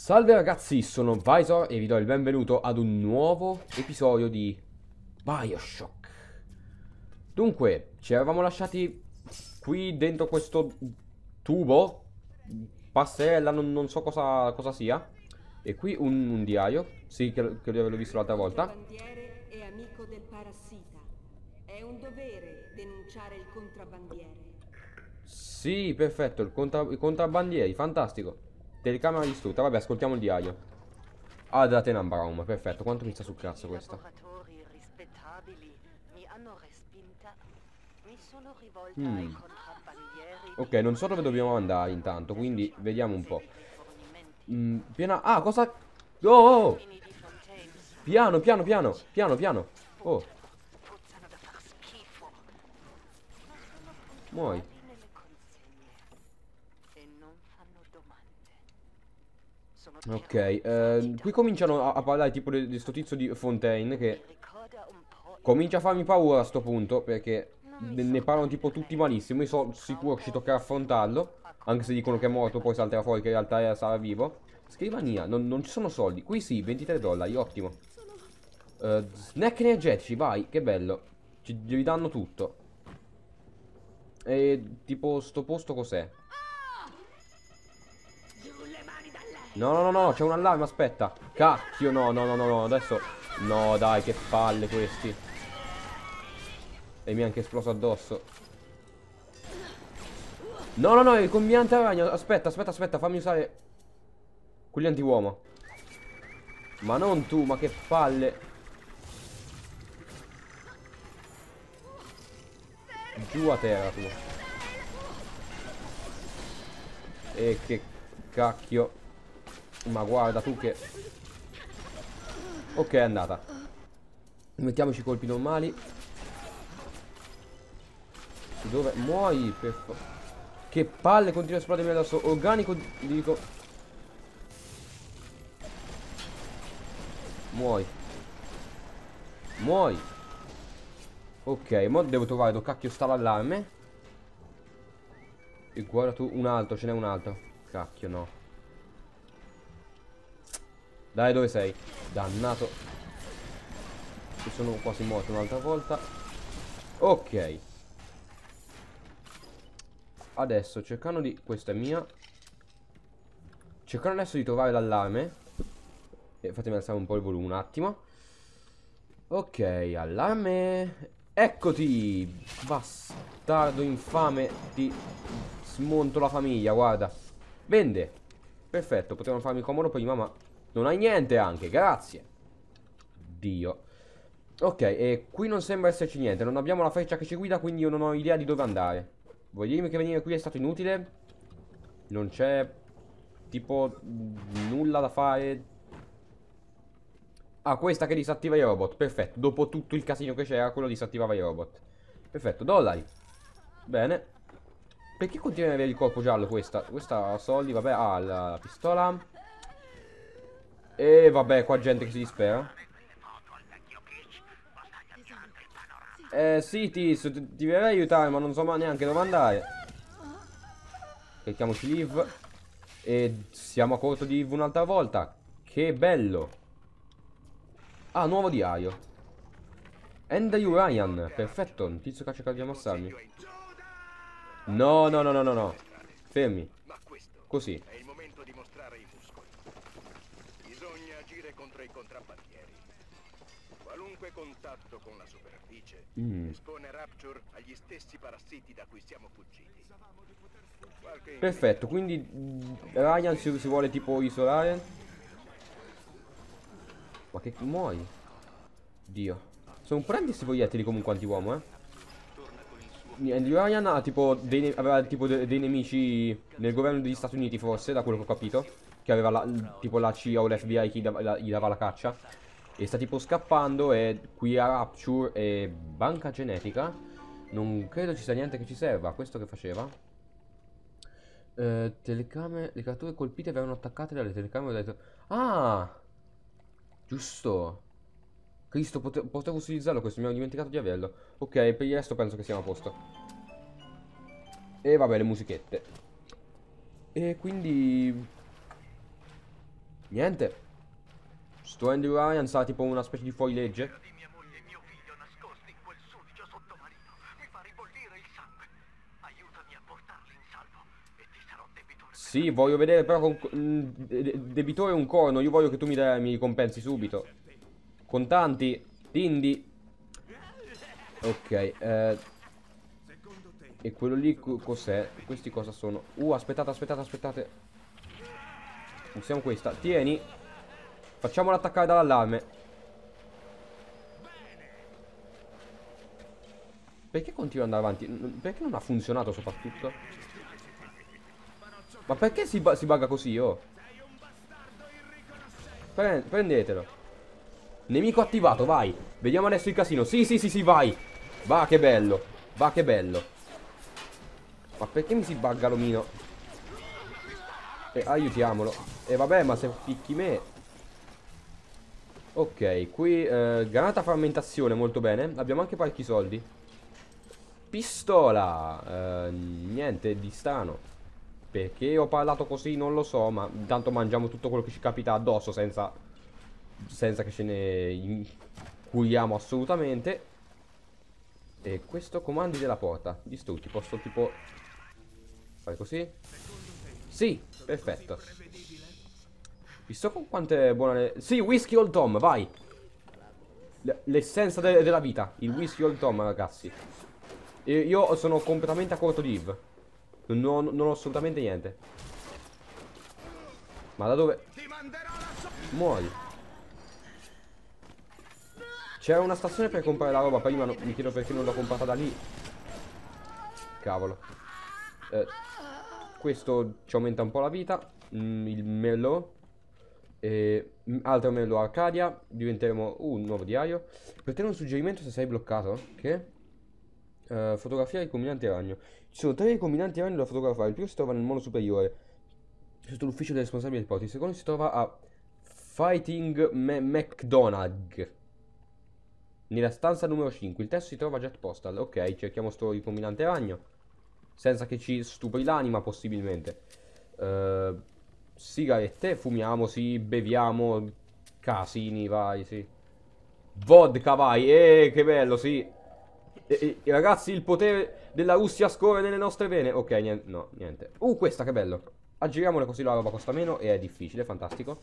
Salve ragazzi, sono Visor e vi do il benvenuto ad un nuovo episodio di BioShock. Dunque, ci eravamo lasciati qui dentro questo tubo, passerella, non so cosa sia. E qui un diario, sì, che l'avevo visto l'altra volta. Contrabbandiere e amico del parassita. È un dovere denunciare il contrabbandiere. Sì, perfetto, i contrabbandieri, fantastico. Telecamera distrutta, vabbè, ascoltiamo il diario. Ah, della Tenenbaum, perfetto, quanto mi sta sul cazzo questa? Laboratori rispettabili mi hanno respinta. Mi sono rivolta ai Hmm. contrabbandieri Ok, di non so dove fornire dobbiamo andare intanto, quindi ufficiali vediamo un po'. dei rifornimenti. Piena... Ah, cosa... Oh, oh, oh! Uomini di Fontaine sono Piano, piano, piano, antipatici, piano, piano. Oh, puzzano da far schifo. Ma sono muori. puntuali nelle consegne e non fanno domande. Sono Ok, terrorizzati da qui quanto cominciano a vedo. parlare tipo di sto tizio di Fontaine Mi che ricorda un po' il comincia a farmi paura a sto punto perché Non mi ne parlano tipo sorprende tutti lei. malissimo. Io sono Tra sicuro un che ci po' toccherà affrontarlo, a anche se dicono che è comandare morto, poi salterà fuori che in battaglie. realtà sarà vivo. Scrivania, non ci sono soldi. Qui sì, 23 dollari, ottimo. Snack energetici, vai, che bello. Ci ridanno tutto. E tipo sto posto cos'è? No, no, no, no, c'è un allarme, aspetta. Cacchio, no, no, no, no, no, adesso... No, dai, che palle questi. E mi è anche esploso addosso. No, no, no, è il combinante ragno. Aspetta, aspetta, aspetta, fammi usare quelli anti-uomo. Ma non tu, ma che palle. Giù a terra tu. E che cacchio. Ma guarda tu che... Ok, è andata. Mettiamoci i colpi normali. Dove? Muori, per Che palle, continua a esplodermi addosso. Organico, dico. Muori. Muori. Ok, mo devo trovare dove cacchio sta l'allarme. E guarda tu, un altro, ce n'è un altro. Cacchio, no. Dai, dove sei? Dannato. Ci sono quasi morto un'altra volta. Ok. Adesso, cercando di... Questa è mia. Cercando adesso di trovare l'allarme. E fatemi alzare un po' il volume un attimo. Ok, allarme. Eccoti, bastardo infame. Ti smonto la famiglia, guarda. Vende. Perfetto, potevano farmi comodo prima, ma non hai niente anche, grazie. Dio. Ok, e qui non sembra esserci niente. Non abbiamo la freccia che ci guida, quindi io non ho idea di dove andare. Vuoi dirmi che venire qui è stato inutile? Non c'è tipo nulla da fare. Ah, questa che disattiva i robot. Perfetto. Dopo tutto il casino che c'era, quello disattivava i robot. Perfetto, dollari. Bene. Perché continua ad avere il corpo giallo questa? Questa ha soldi, vabbè, ha la pistola. E vabbè, qua gente che si dispera. Sì, ti vorrei aiutare, ma non so ma neanche dove andare. Clicchiamoci Live. E siamo a corto di Live un'altra volta. Che bello. Ah, nuovo diario. Andrew Ryan, perfetto, un tizio che ha cercato di ammassarmi. No, no, no, no, no, no. Fermi. Ma questo Così. è il momento di mostrare i muscoli. Bisogna agire contro i contrabbandieri. Qualunque contatto con la superficie espone Rapture agli stessi parassiti da cui siamo fuggiti. Perfetto, quindi Ryan si vuole tipo isolare. Ma che muori? Dio. Sono prendi questi proiettili comunque anti-uomo, eh. Andrew Ryan ha tipo aveva tipo dei nemici nel governo degli Stati Uniti forse, da quello che ho capito. Che aveva tipo la CIA o l'FBI che gli dava la caccia. E sta tipo scappando e qui a Rapture e banca genetica. Non credo ci sia niente che ci serva. Questo che faceva? Telecamere. Le creature colpite verranno attaccate dalle telecamere. Ah! Giusto. Cristo, potevo utilizzarlo questo, mi ero dimenticato di averlo. Ok, per il resto penso che siamo a posto. E vabbè, le musichette. E quindi... Niente. Sto Andrew Ryan sa tipo una specie di fuorilegge. Di mia moglie e mio figlio nascosti in quel sudicio sottomarino. Mi fa ribollire il sangue. Aiutami a portarli in salvo e ti sarò debitore. Sì, voglio vedere però con debitore un corno. Io voglio che tu mi compensi subito. Contanti, Tindy. Ok, e quello lì cos'è? Questi cosa sono? Aspettate. Usiamo questa. Tieni. Facciamolo attaccare dall'allarme. Perché continua ad andare avanti? Perché non ha funzionato soprattutto? Ma perché si bugga così, oh? Prendetelo. Nemico attivato, vai. Vediamo adesso il casino. Sì, vai. Va che bello. Va che bello. Ma perché mi si bugga l'omino? Aiutiamolo. Vabbè, ma se picchi me. Ok, qui granata frammentazione, molto bene. Abbiamo anche parecchi soldi. Pistola. Niente di strano. Perché ho parlato così non lo so. Ma intanto mangiamo tutto quello che ci capita addosso senza che ce ne incuriamo assolutamente. E questo comandi della porta. Distrutti. Posso tipo fare così? Sì, perfetto. Visto con quanto è buona Sì, whisky old Tom, vai. L'essenza della vita. Il whisky old Tom, ragazzi. E io sono completamente a corto di Eve. Non ho assolutamente niente. Ma da dove? Muori. C'era una stazione per comprare la roba prima, mi chiedo perché non l'ho comprata da lì. Cavolo. Questo ci aumenta un po' la vita. Il mello. Altro mello Arcadia. Diventeremo un nuovo diario. Per te un suggerimento se sei bloccato. Che? Fotografia ricombinante ragno. Ci sono 3 ricombinanti ragno da fotografare. Il primo si trova nel mono superiore, sotto l'ufficio del responsabile del porto. Il secondo si trova a Fighting McDonagh, nella stanza numero 5. Il terzo si trova a Jet Postal. Ok, cerchiamo sto ricombinante ragno senza che ci stupri l'anima possibilmente. Sigarette, fumiamo, sì, beviamo. Casini, vai, sì. Vodka, vai, che bello, sì. Ragazzi, il potere della Russia scorre nelle nostre vene. Ok, niente, no, niente. Questa, che bello. Aggiriamole così la roba costa meno e è difficile, fantastico.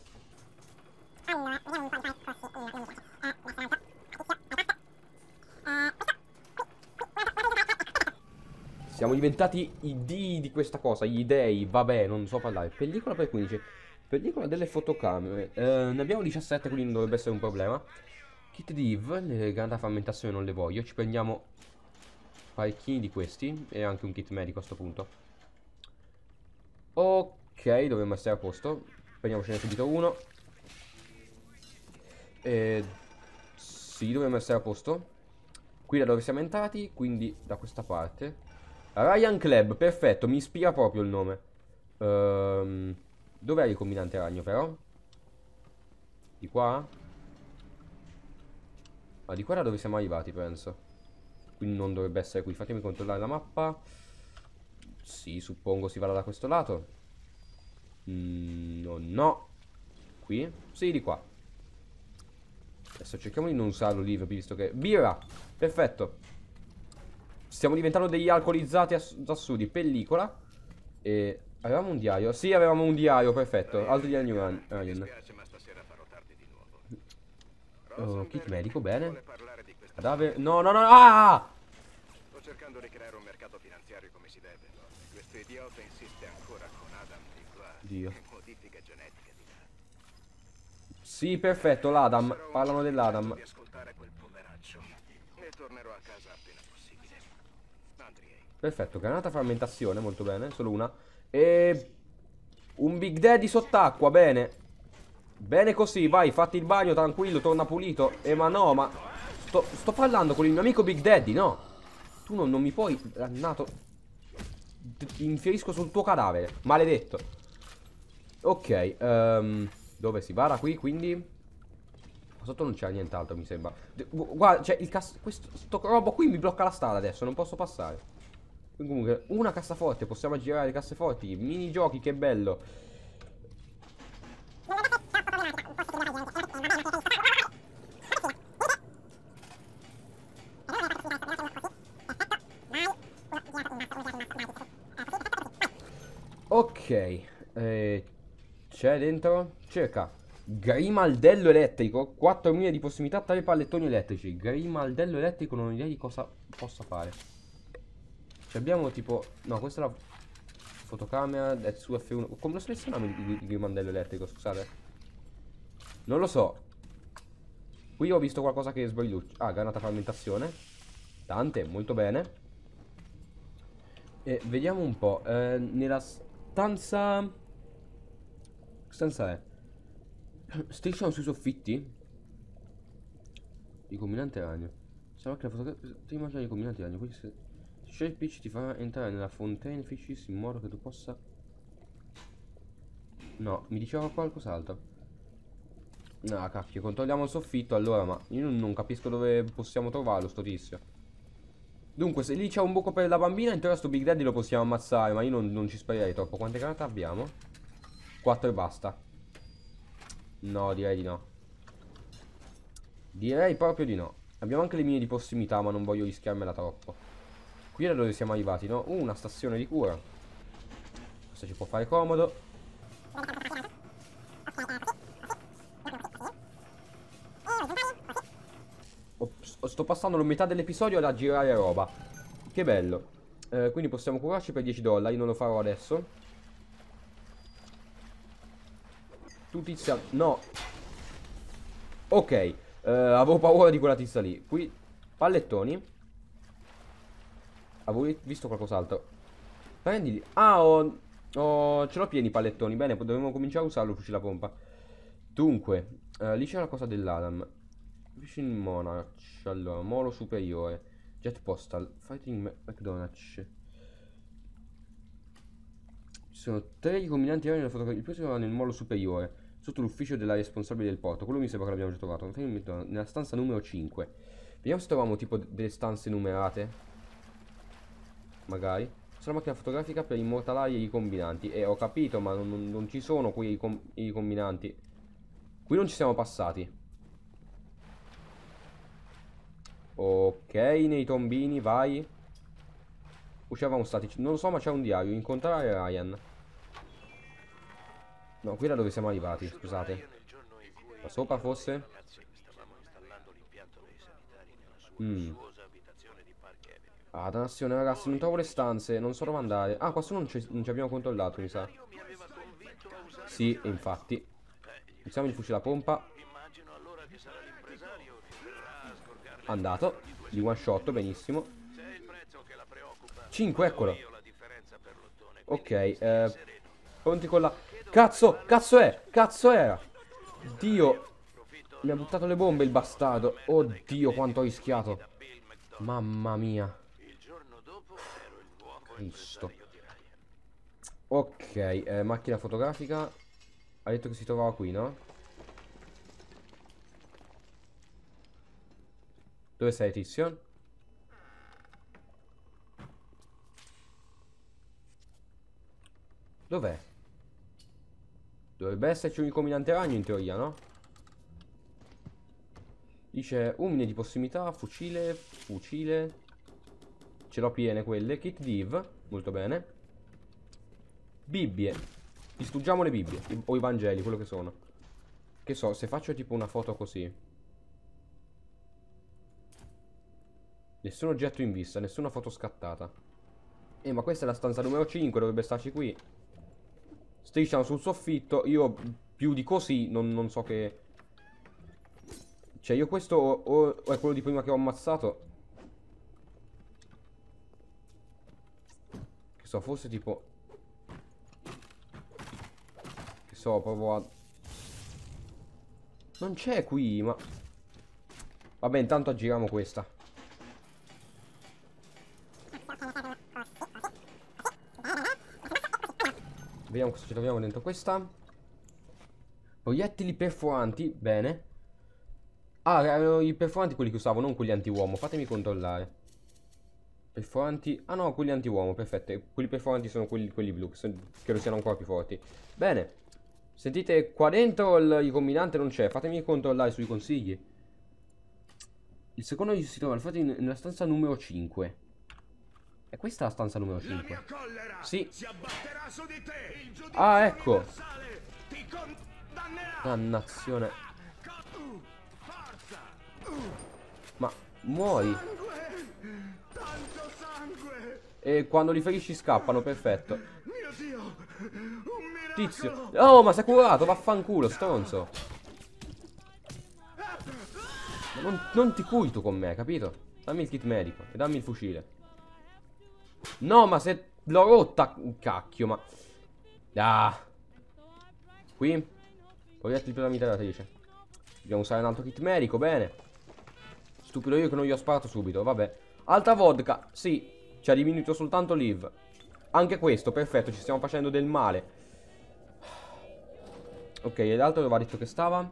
Siamo diventati i dei di questa cosa, gli dei, vabbè, non so parlare. Pellicola per 15. Pellicola delle fotocamere. Ne abbiamo 17, quindi non dovrebbe essere un problema. Kit div, le grandi frammentazioni non le voglio. Ci prendiamo parecchini di questi. E anche un kit medico a sto punto. Ok, dovremmo essere a posto. Prendiamocene subito uno. Sì, dovremmo essere a posto. Qui da dove siamo entrati, quindi da questa parte. Ryan Club, perfetto, mi ispira proprio il nome. Dov'è il combinante ragno però? Di qua? Ma di qua da dove siamo arrivati, penso. Quindi non dovrebbe essere qui. Fatemi controllare la mappa. Sì, suppongo si vada da questo lato. No. Qui? Sì, di qua. Adesso cerchiamo di non usarlo lì, visto che... Birra! Perfetto. Stiamo diventando degli alcolizzati assurdi. Pellicola. E... avevamo un diario? Sì, avevamo un diario, perfetto. Altro diario Ryan. Mi dispiace, ma stasera farò tardi di nuovo. Oh, kit medico, bene. Vuole parlare di questa- Cadavere... No! Ah! Sto cercando di creare un mercato finanziario come si deve. Questo idiota insiste ancora con Adam di qua. Dio. E modifica genetica di là. Sì, perfetto, l'Adam. Sarò un Parlano po' dell'Adam. di ascoltare quel poveraccio. E tornerò a casa appena possibile. Andriei. Perfetto, granata frammentazione, molto bene, solo una. E... un Big Daddy sott'acqua, bene. Bene così, vai, fatti il bagno, tranquillo, torna pulito. Ma no, ma... Sto parlando con il mio amico Big Daddy, no. Tu non mi puoi, dannato. Infierisco sul tuo cadavere, maledetto. Ok, dove si va da qui, quindi... sotto non c'era nient'altro, mi sembra. Guarda, cioè, sto robo qui mi blocca la strada adesso, non posso passare. Comunque, una cassaforte, possiamo girare le cassaforti. Minigiochi, che bello. C'è dentro circa grimaldello elettrico, 4000 di prossimità, 3 pallettoni elettrici. Grimaldello elettrico, non ho idea di cosa possa fare. Ci abbiamo tipo... No, questa è la fotocamera del su F1. Come lo selezioniamo il grimaldello elettrico, scusate? Non lo so. Qui ho visto qualcosa che sbrilluccia. Ah, granata frammentazione. Tante, molto bene. E vediamo un po'. Nella stanza... Che stanza è? Strisciano sui soffitti. I combinanti ragno. Sembra che la fotografia... Ti immagini i combinanti ragno. Quindi se scegli il pitch ti farà entrare nella fontaine fishes in modo che tu possa... No, mi diceva qualcos'altro. No, cacchio, controlliamo il soffitto allora, ma io non capisco dove possiamo trovarlo sto tizio. Dunque, se lì c'è un buco per la bambina, in teoria sto Big Daddy lo possiamo ammazzare, ma io non ci spererei troppo. Quante granate abbiamo? 4 e basta. No, direi di no. Direi proprio di no. Abbiamo anche le mine di prossimità, ma non voglio rischiarmela troppo. Qui è da dove siamo arrivati, no? Una stazione di cura. Questo ci può fare comodo. Sto passando la metà dell'episodio a girare roba. Che bello. Quindi possiamo curarci per $10. Non lo farò adesso. Tu tizia... No. Ok. Avevo paura di quella tizia lì. Qui pallettoni. Avevo visto qualcos'altro. Prendili. Ah, ce l'ho pieni i pallettoni. Bene, dovremmo cominciare a usarlo il fucile a pompa. Dunque, lì c'è la cosa dell'Adam. Vicino Monarch. Allora, molo superiore. Jet Postal. Fighting McDonald's. Ci sono 3 ricombinanti aerei nella fotografia. Il primo nel molo superiore, sotto l'ufficio della responsabile del porto. Quello mi sembra che l'abbiamo già trovato. Nella stanza numero 5. Vediamo se troviamo tipo delle stanze numerate. Magari. C'è la macchina fotografica per immortalare i ricombinanti. Ho capito, ma non ci sono qui i ricombinanti. Qui non ci siamo passati. Ok, nei tombini, vai. Uscivamo stati. Non lo so, ma c'è un diario. Incontrare Ryan. No, qui da dove siamo arrivati, scusate. Da sopra forse? Ah, dannazione ragazzi, non trovo le stanze. Non so dove andare. Ah, qua su non ci abbiamo controllato, mi sa. Sì, infatti. Iniziamo il fucile a pompa. Andato. Di one shot, benissimo. 5, eccolo. Ok, pronti con la... Cazzo, cazzo è? Cazzo era? Dio. Mi ha buttato le bombe il bastardo. Oddio, quanto ho rischiato. Mamma mia. Cristo. Ok, macchina fotografica. Ha detto che si trovava qui, no? Dove sei, tizio? Dov'è? Dovrebbe esserci un ricombinante ragno in teoria, no? Dice umine di prossimità, fucile, fucile. Ce l'ho piene quelle. Kit div, molto bene. Bibbie. Distruggiamo le Bibbie o i Vangeli, quello che sono. Che so, se faccio tipo una foto così. Nessun oggetto in vista, nessuna foto scattata. Ma questa è la stanza numero 5, dovrebbe starci qui. Strisciano sul soffitto. Io più di così non so che... Cioè io questo o è quello di prima che ho ammazzato. Che so, forse tipo... Che so, provo a... Non c'è qui, ma... Vabbè, intanto aggiriamo questa. Vediamo cosa ci troviamo dentro questa. Proiettili perforanti, bene. Ah, erano i perforanti quelli che usavo, non quelli anti-uomo. Fatemi controllare. Perforanti... Ah no, quelli anti-uomo, perfetto. Quelli perforanti sono quelli blu, che credo siano ancora più forti. Bene. Sentite, qua dentro il ricombinante non c'è. Fatemi controllare sui consigli. Il secondo si trova infatti nella stanza numero 5. È questa la stanza numero 5? Sì. Si abbatterà su di te. Il giudizio Ah, ecco. universale ti condannerà. Dannazione. Forza. Ma muori. Sangue. Tanto sangue. E quando li ferisci scappano, perfetto. Mio Dio. Un miracolo. Tizio. Oh, ma si è curato, vaffanculo, stronzo. Ma non ti curi tu con me, capito? Dammi il kit medico e dammi il fucile. No, ma se l'ho rotta, cacchio, ma... Ah. Qui. Proiettili per la mitragliatrice. Dobbiamo usare un altro kit medico, bene. Stupido io che non gli ho sparato subito, vabbè. Altra vodka, sì. Ci ha diminuito soltanto l'IV. Anche questo, perfetto, ci stiamo facendo del male. Ok, e l'altro dove ha detto che stava?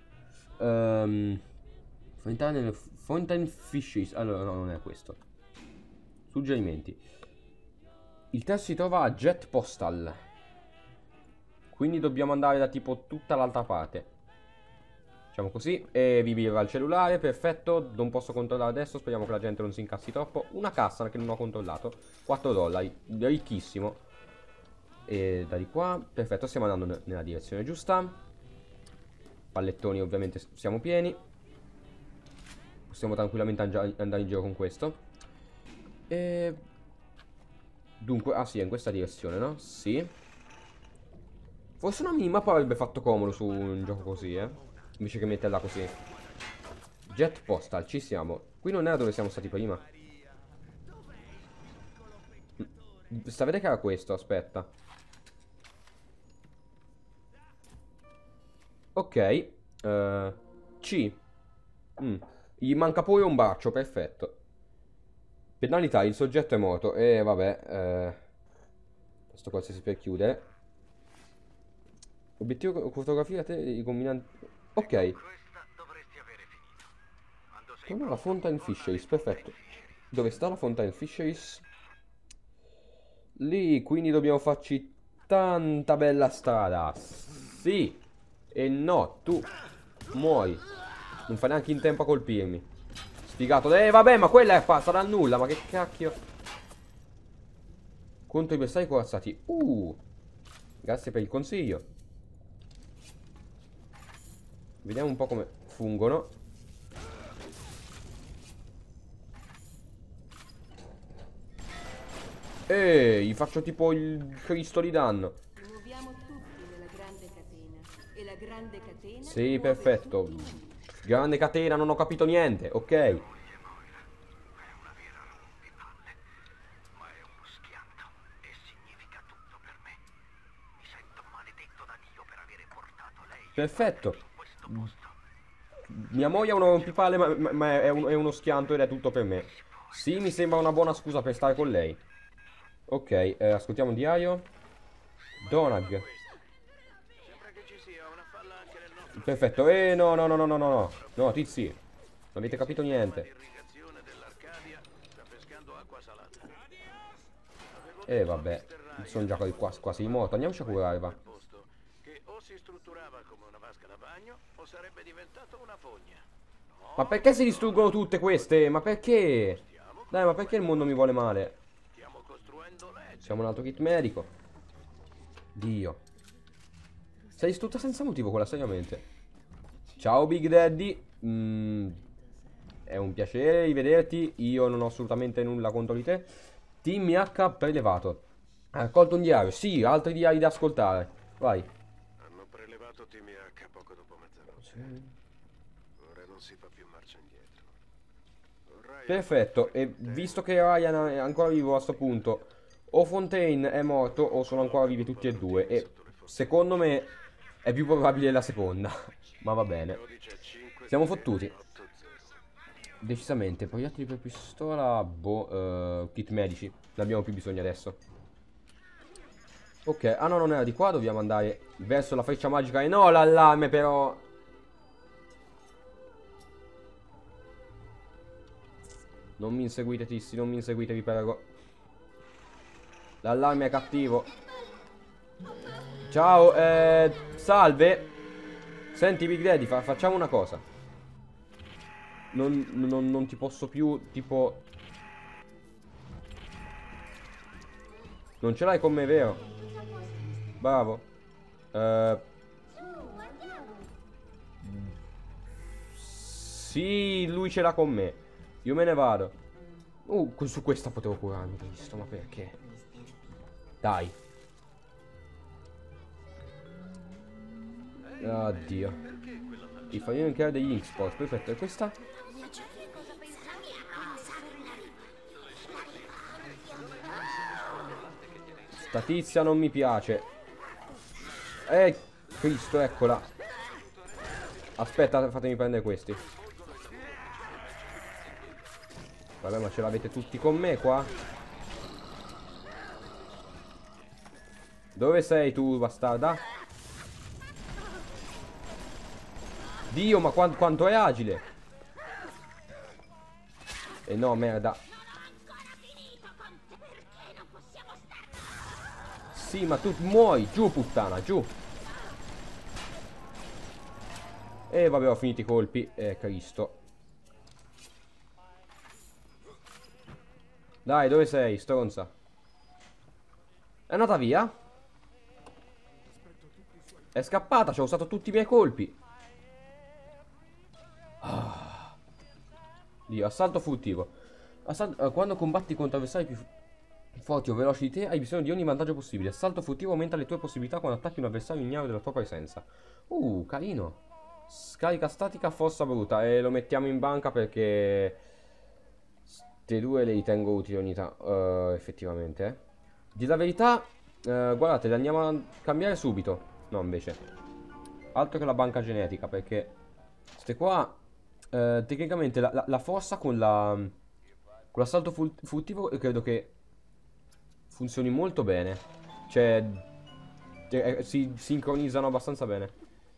Fountain Fishes. Allora, no, non è questo. Suggerimenti. Il test si trova a Jet Postal. Quindi dobbiamo andare da tipo tutta l'altra parte. Facciamo così. E vi vibra il cellulare, perfetto. Non posso controllare adesso, speriamo che la gente non si incassi troppo. Una cassa che non ho controllato. $4, ricchissimo. E da di qua, perfetto, stiamo andando nella direzione giusta. Pallettoni ovviamente siamo pieni. Possiamo tranquillamente andare in giro con questo. E... dunque, ah sì, è in questa direzione, no? Sì. Forse una minimappa avrebbe fatto comodo su un gioco così, invece che metterla così. Jet Postal, ci siamo. Qui non era dove siamo stati prima. Sapete che era questo? Aspetta. Ok. C. Gli manca pure un braccio, perfetto. Penalità, il soggetto è morto. E vabbè. Questo qualsiasi per chiudere. Obiettivo fotografia te i combinanti. Ok. Torna la Fountain Fisheries, perfetto. Dove sta la Fountain Fisheries? Lì, quindi dobbiamo farci tanta bella strada. Sì. E no, tu muori. Non fai neanche in tempo a colpirmi. Sfigato. Vabbè, ma quella è fatta dal nulla. Ma che cacchio. Contro i bersagli corazzati. Grazie per il consiglio. Vediamo un po' come fungono. Gli faccio tipo il Cristo di danno. Ci muoviamo tutti nella grande catena. E la grande catena. Sì, muove perfetto. tutti noi. Grande catena, non ho capito niente. Ok. Perfetto. Mia moglie è un rompipalle, ma è uno schianto ed è tutto per me. Sì, mi sembra una buona scusa per stare con lei. Ok, ascoltiamo il diario. Donag. Perfetto. No, no, no, no, no, no. No, tizi. Non avete capito niente. Vabbè. Sono già quasi morto. Andiamoci a curare, va. Si strutturava come una vasca da bagno o sarebbe diventato una fogna. Ma perché si distruggono tutte queste? Ma perché? Dai, ma perché il mondo mi vuole male? Stiamo costruendo legge. Siamo un altro kit medico. Dio. Sei distrutta senza motivo quella, seriamente. Ciao Big Daddy. È un piacere rivederti. Io non ho assolutamente nulla contro di te. Team H prelevato. Ha raccolto un diario. Sì, altri diari da ascoltare. Vai. TMH poco dopo mezzanotte. Ora non si fa più marcia indietro. Perfetto. E visto che Ryan è ancora vivo a sto punto, o Fontaine è morto o sono ancora vivi tutti e due. E secondo me è più probabile la seconda. Ma va bene. Siamo fottuti. Decisamente. Proiettili per pistola. Boh. Kit medici. Ne abbiamo più bisogno adesso. Ok, ah no, non era di qua, dobbiamo andare verso la freccia magica e no l'allarme però. Non mi inseguite tissi, non mi inseguite, vi prego. L'allarme è cattivo. Ciao, salve. Senti Big Daddy, facciamo una cosa. Non ti posso più, tipo... Non ce l'hai con me, vero? Bravo. Sì, lui ce l'ha con me. Io me ne vado. Su questa potevo curarmi, Cristo, ma perché? Dai. Oddio. I famigli in degli Inksport. Perfetto, e questa? Sta tizia non mi piace. Cristo, eccola. Aspetta, fatemi prendere questi. Vabbè, ma ce l'avete tutti con me qua? Dove sei tu, bastarda? Dio, ma quanto è agile. E no, merda. Sì, ma tu muori. Giù, puttana, giù. E vabbè, ho finito i colpi. Cristo. Dai, dove sei, stronza? È andata via? È scappata, ci ho usato tutti i miei colpi. Dio, assalto furtivo. Quando combatti contro avversari più forti o veloci di te, hai bisogno di ogni vantaggio possibile. Assalto furtivo aumenta le tue possibilità quando attacchi un avversario ignaro della tua presenza. Carino. Scarica statica, fossa bruta. E lo mettiamo in banca perché queste due le ritengo utili ogni tanto. Effettivamente. Di la verità, guardate, le andiamo a cambiare subito. No, invece. Altro che la banca genetica, perché queste qua, tecnicamente la fossa con l'assalto furtivo credo che funzioni molto bene. Cioè, si sincronizzano abbastanza bene.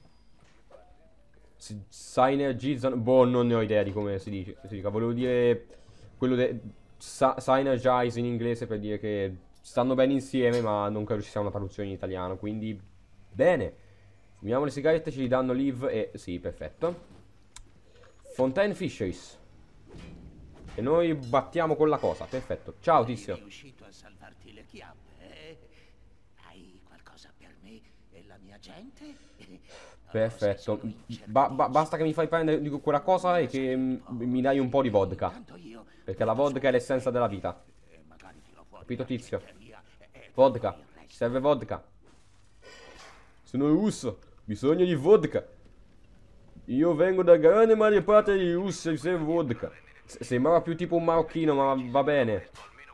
Si synergizzano. Boh, non ne ho idea di come si dica. Volevo dire quello synergize in inglese per dire che stanno bene insieme, ma non credo ci sia una traduzione in italiano. Quindi, bene. Fumiamo le sigarette, ci ridanno live e sì, perfetto. Fontaine Fisheries. E noi battiamo con la cosa, perfetto. Ciao, tizio. Sei riuscito a salvarti le chiappe? Hai qualcosa per me e la mia gente? Perfetto. Basta che mi fai prendere di quella cosa e che mi dai un po' di vodka. Perché la vodka è l'essenza della vita. Capito, tizio? Vodka. Ci serve vodka. Sono russo. Bisogno di vodka. Io vengo da grande male parte di Russia. Mi serve vodka. Sembrava più tipo un marocchino, ma va bene.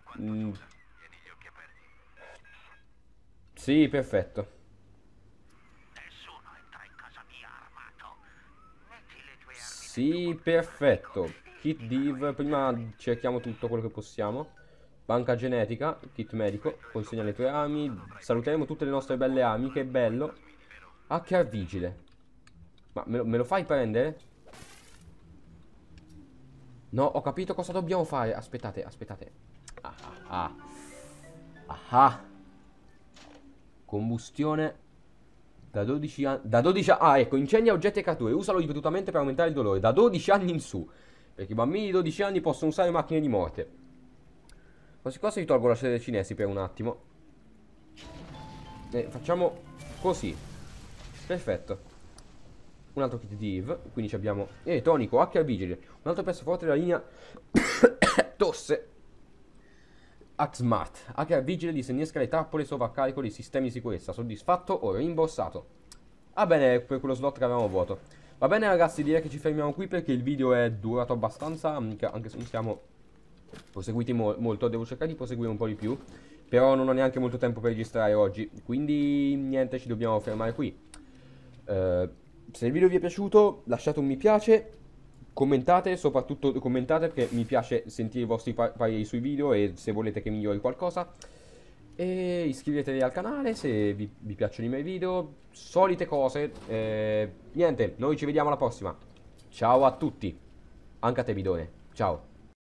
Sì, perfetto. Sì, perfetto. Kit div. Prima cerchiamo tutto quello che possiamo. Banca genetica. Kit medico. Consegna le tue armi. Saluteremo tutte le nostre belle armi. Che bello. Hacker vigile. Ma me lo fai prendere? No, ho capito cosa dobbiamo fare. Aspettate. Combustione. Da 12 anni. Ecco, incendia oggetti e catture. Usalo ripetutamente per aumentare il dolore. Da 12 anni in su. Perché i bambini di 12 anni possono usare macchine di morte. Quasi quasi vi tolgo la sede cinesi per un attimo. Facciamo così. Perfetto. Un altro kit div. Quindi abbiamo tonico, hacker vigile. Un altro pezzo forte della linea tosse. Smart. Hacker vigile disinnesca le trappole sovraccarico dei sistemi di sicurezza. Soddisfatto o rimborsato? Va bene, per quello slot che avevamo vuoto. Va bene ragazzi, direi che ci fermiamo qui perché il video è durato abbastanza. Anche se non siamo proseguiti molto. Devo cercare di proseguire un po' di più. Però non ho neanche molto tempo per registrare oggi. Quindi niente, ci dobbiamo fermare qui. Se il video vi è piaciuto, lasciate un mi piace. Commentate, soprattutto commentate perché mi piace sentire i vostri pareri sui video e se volete che migliori qualcosa. E iscrivetevi al canale se vi piacciono i miei video. Solite cose. Niente, noi ci vediamo alla prossima. Ciao a tutti. Anche a te, bidone. Ciao.